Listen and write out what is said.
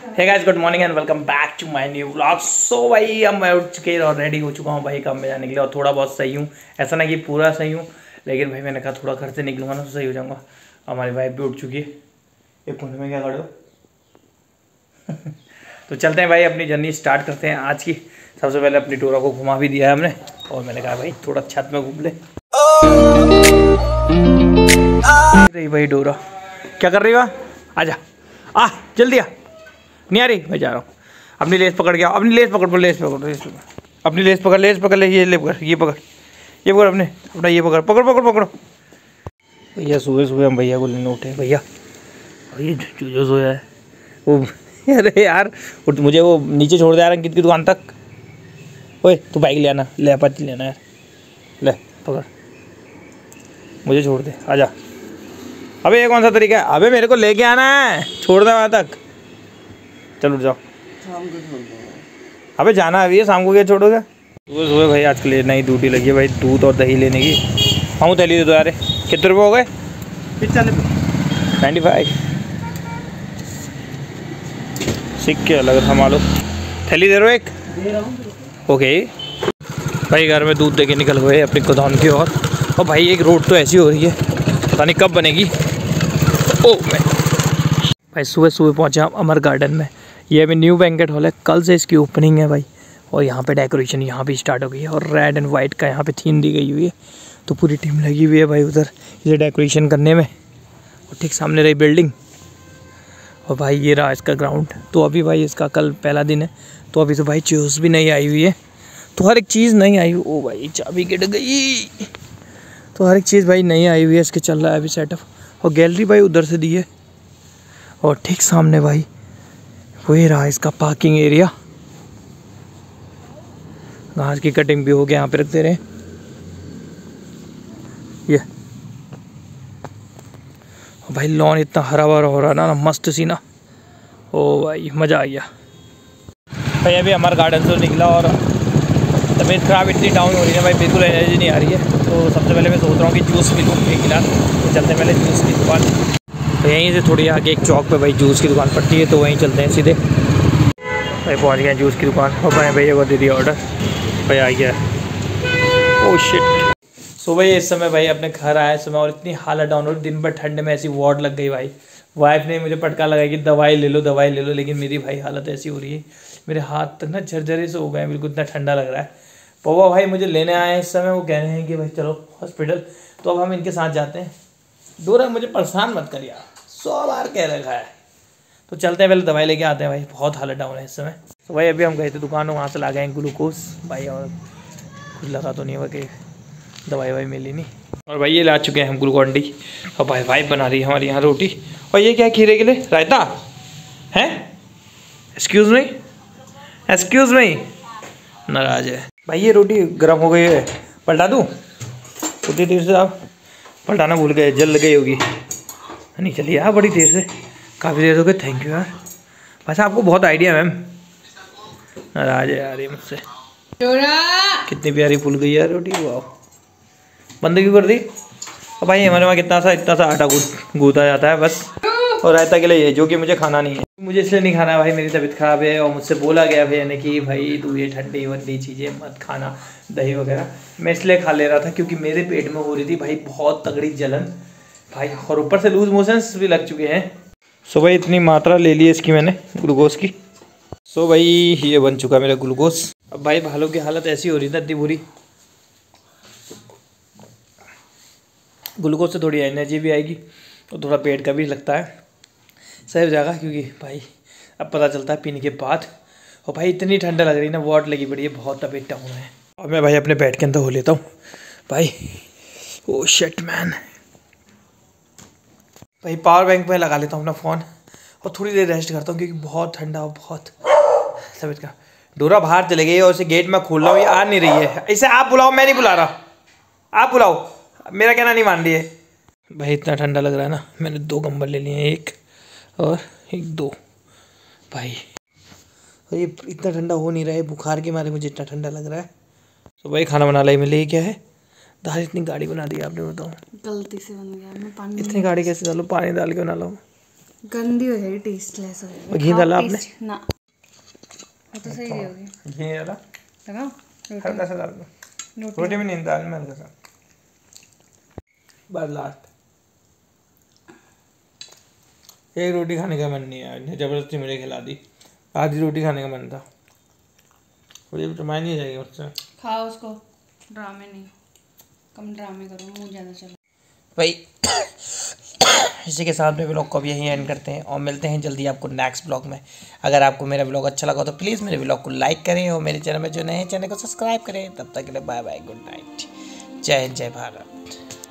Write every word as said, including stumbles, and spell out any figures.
Hey guys, good morning and welcome back to my new vlog. So भाई अब मैं उठ चुके और रेडी हो चुका हूँ भाई काम में जाने के लिए, और थोड़ा बहुत सही हूँ। ऐसा ना कि पूरा सही हूँ, लेकिन भाई मैंने कहा थोड़ा घर से निकलूंगा ना तो सही हो जाऊँगा। हमारी वाइफ भी उठ चुकी है। एक कोने में क्या खड़े हो तो चलते हैं भाई, अपनी जर्नी स्टार्ट करते हैं आज की। सबसे पहले अपनी डोरा को घुमा भी दिया है हमने, और मैंने कहा भाई थोड़ा छत में घूम ले। रही भाई डोरा क्या कर रही हो? आजा आ जल्दी आ। नहीं आ रही, मैं जा रहा हूँ। अपनी लेस पकड़ के आओ, अपनी लेस पकड़, लेस पकड़, लेस पकड़, अपनी लेस पकड़, लेस पकड़ ले, ये ले पकड़, ये पकड़, ये पकड़, अपने अपना ये पकड़, पकड़ पकड़ पकड़ो। भैया सुबह सुबह हम भैया को लेने उठे। भैया ये जो जो सोया है वो, अरे यार उठ, मुझे वो नीचे छोड़ दे यार अंकित की दुकान तक। ओए तू बाइक ले आना, ले अपाची लेना यार, ले पकड़, मुझे छोड़ दे, आजा। अबे ये कौन सा तरीका है? अबे मेरे को लेके आना है, छोड़ दे वहाँ तक। चल उठ जाओ, शाम को छोड़ दो। अबे जाना अभी है, शाम को क्या छोड़ोगे? सुबह सुबह भाई आज के लिए नई ड्यूटी लगी है भाई, दूध और दही लेने की। हाँ थैली दे दो यार। कितने रुपये हो गए? पिचानवे नाइन्टी फाइव सीख के अलग था मालूम। थैली दे रहे हो एक? दे रहा हूँ। ओके भाई घर में दूध दे के निकल गए अपनी गोदाम की ओर। और भाई एक रोड तो ऐसी हो रही है, पता नहीं कब बनेगी। ओ भाई सुबह सुबह पहुँचे हम अमर गार्डन में। ये अभी न्यू बैंकेट हॉल है, कल से इसकी ओपनिंग है भाई। और यहाँ पे डेकोरेशन यहाँ भी स्टार्ट हो गई है, और रेड एंड वाइट का यहाँ पे थीम दी गई हुई है। तो पूरी टीम लगी हुई है भाई उधर इसे डेकोरेशन करने में। और ठीक सामने रही बिल्डिंग, और भाई ये रहा इसका ग्राउंड। तो अभी भाई इसका कल पहला दिन है, तो अभी तो भाई चेयर्स भी नहीं आई हुई है, तो हर एक चीज़ नहीं आई हुई। ओ भाई चाबी गिर गई। तो हर एक चीज़ भाई नहीं आई हुई है, इसके चल रहा है अभी सेटअप। और गैलरी भाई उधर से दी है, और ठीक सामने भाई वही रहा इसका पार्किंग एरिया। घास की कटिंग भी हो गया, यहाँ पे रख दे रहे हैं ये। भाई लॉन इतना हरा भरा हो रहा ना, मस्त सीना। ओ भाई मज़ा आ गया भाई। अभी हमारे गार्डन से निकला और तबीयत खराब इतनी डाउन हो रही है भाई, बिल्कुल एनर्जी नहीं आ रही है। तो सबसे पहले मैं सोच रहा हूँ कि जूस पी लूँ एक गिलास। तो चलते हैं पहले जूस की दुकान। तो यहीं से थोड़ी आगे एक चौक पे भाई जूस की दुकान पड़ती है, तो वहीं चलते हैं सीधे। भाई पहुँच गए जूस की दुकान, और भाई भैया को दे दिया ऑर्डर, भाई आ गया। Oh shit. सो भाई इस समय भाई अपने घर आए समय, और इतनी हालत डाउन हो रही, दिन भर ठंड में ऐसी वार्ड लग गई भाई। वाइफ ने मुझे पटका लगाया कि दवाई ले लो दवाई ले लो, लेकिन मेरी भाई हालत ऐसी हो रही है, मेरे हाथ तक ना झरझरे से हो गए, बिल्कुल इतना ठंडा लग रहा है। पौवा भाई मुझे लेने आए हैं इस समय, वो कह रहे हैं कि भाई चलो हॉस्पिटल। तो अब हम इनके साथ जाते हैं। डोरा मुझे परेशान मत कर यार, सौ बार कह रखा है। तो चलते हैं पहले दवाई लेके आते हैं भाई, बहुत हालत डाउन है इस समय। तो भाई अभी हम गए थे दुकान, वहाँ से ला गए ग्लूकोज भाई, और कुछ लगा तो नहीं हुआ कि दवाई वाई मिली नहीं। और भाई ये ला चुके हैं हम ग्लूकॉन डी, और भाई वाइफ बना रही है हमारी यहाँ रोटी। और ये क्या खीरे के लिए रायता है? एक्सक्यूज़ मी, एक्सक्यूज़ मी, नाराज है भाई। ये रोटी गर्म हो गई है, पलटा दूँ? उतनी देर से आप पलटाना भूल गए, जल गई होगी। नहीं चलिए यार, बड़ी देर से, काफ़ी देर हो गई। थैंक यू यार, बस आपको बहुत आइडिया मैम। नाराज है यार ये मुझसे। कितनी प्यारी फूल गई यार रोटी, वाह। बंद क्यों कर दी? और भाई हमारे वहाँ कितना सा इतना सा आटा गूंथा जाता है बस, और रायता के लिए ये, जो कि मुझे खाना नहीं है। मुझे इसलिए नहीं खाना है भाई, मेरी तबीयत ख़राब है, और मुझसे बोला गया भैया ने कि भाई तू ये ठंडी वंडी चीज़ें मत खाना, दही वगैरह। मैं इसलिए खा ले रहा था क्योंकि मेरे पेट में हो रही थी भाई बहुत तगड़ी जलन भाई, और ऊपर से लूज मोशंस भी लग चुके हैं। सो भाई इतनी मात्रा ले ली इसकी मैंने ग्लूकोज की। सो भाई ये बन चुका मेरा ग्लूकोज। अब भाई भालों की हालत ऐसी हो रही थी इतनी बुरी, ग्लूकोज से थोड़ी एनर्जी भी आएगी, और थोड़ा पेट का भी लगता है सही जाएगा, क्योंकि भाई अब पता चलता है पीने के बाद। और भाई इतनी ठंडा लग रही है ना, वाट लगी पड़ी है, बहुत तबीयत डाउन है। और मैं भाई अपने बेड के अंदर हो लेता हूँ भाई। Oh shit man. भाई पावर बैंक पे लगा लेता हूँ अपना फ़ोन, और थोड़ी देर रेस्ट करता हूँ, क्योंकि बहुत ठंडा हो, बहुत तबीयत का। डोरा बाहर चले गई, और इसे गेट में खोल रहा हूँ, ये आ नहीं रही है। इसे आप बुलाओ, मैं नहीं बुला रहा, आप बुलाओ, मेरा कहना नहीं मान रही है। भाई इतना ठंडा लग रहा है ना, मैंने दो कंबल ले लिए हैं, एक और एक दो भाई। और ये इतना ठंडा हो नहीं रहा है, बुखार के मारे मुझे इतना ठंडा लग रहा है। तो भाई खाना बना लाई मिले, क्या है? दाल इतनी गाढ़ी बना दी आपने, बताओ। गलती से बन गया, मैं पानी इतनी गाढ़ी कैसे डालूँ? पानी डाल के बना लो। गंदी हो जाएगी, टेस्टलेस हो जाएगी। घी डाला आपने? ना वो तो सही होगी। घी डाला लगाओ हल्का सा, डाल दो रोटी में नहीं, दाल में हल्का सा। बस लास्ट एक रोटी खाने का मन नहीं है, आज जबरदस्ती मुझे खिला दी। आधी रोटी खाने का मन था, मुझे तो नहीं जाएगी मुझसे। खाओ उसको, ड्रामे नहीं, कम ड्रामे करो, मुंह ज़्यादा चलो भाई। इसी के साथ में ब्लॉग को अब यहीं एंड करते हैं और मिलते हैं जल्दी आपको नेक्स्ट ब्लॉग में। अगर आपको मेरा ब्लॉग अच्छा लगा तो प्लीज़ मेरे ब्लॉग को लाइक करें और मेरे चैनल में जो नए हैं चैनल को सब्सक्राइब करें। तब तक के लिए बाय बाय, गुड नाइट, जय हिंद, जय भारत।